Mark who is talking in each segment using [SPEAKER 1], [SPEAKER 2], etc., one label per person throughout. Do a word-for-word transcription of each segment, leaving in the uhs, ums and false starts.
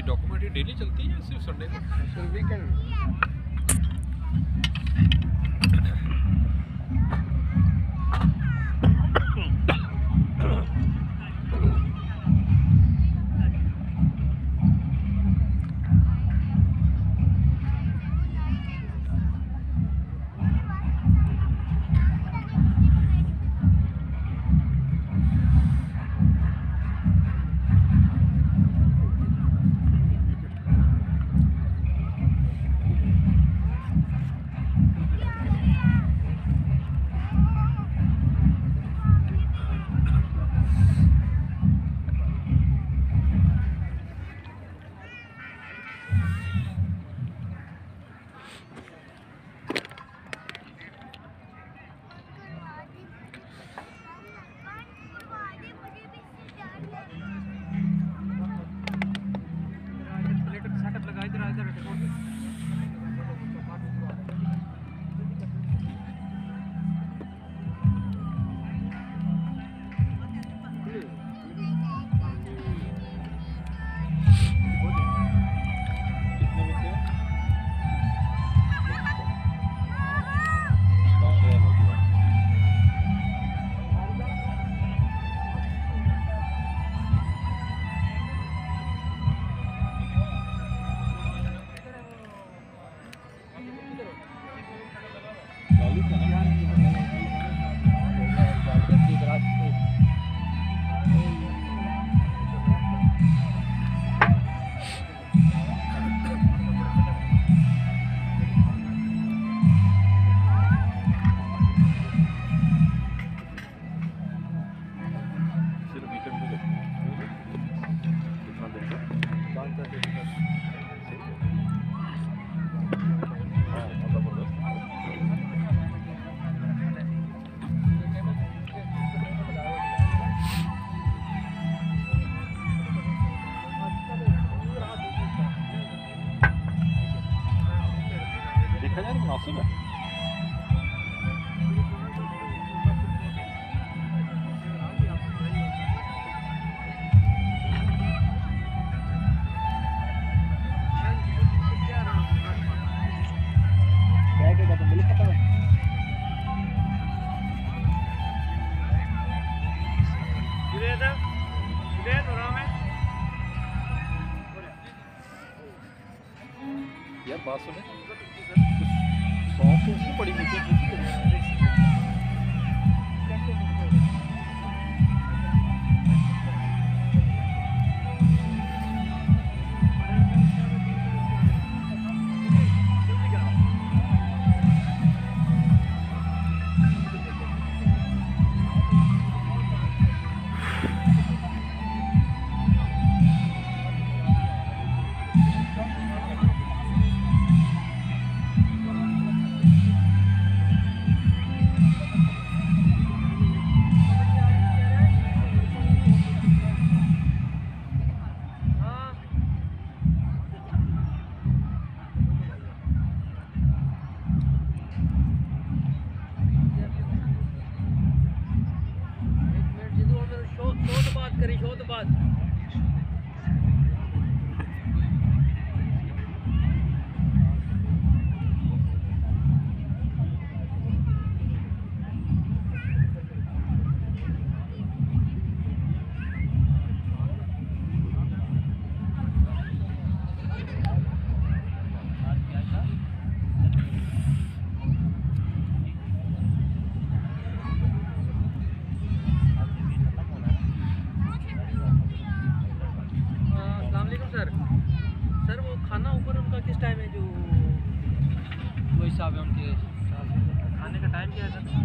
[SPEAKER 1] Document ये daily चलती है सिर्फ संडे को?
[SPEAKER 2] सिर्फ वीकेंड।
[SPEAKER 1] मुनासिब है। यार बात सुने, सॉफ्ट उसकी पड़ी नीचे
[SPEAKER 2] करी शो तो बात सर सर वो खाना ऊपर उनका किस टाइम है, जो वो हिसाब है उनके खाने का टाइम क्या है सर?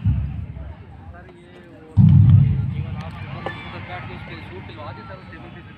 [SPEAKER 2] सर ये वो जीवन आप उधर बैठ के उसके सूट दिलवा दें सर उस टेबल पे।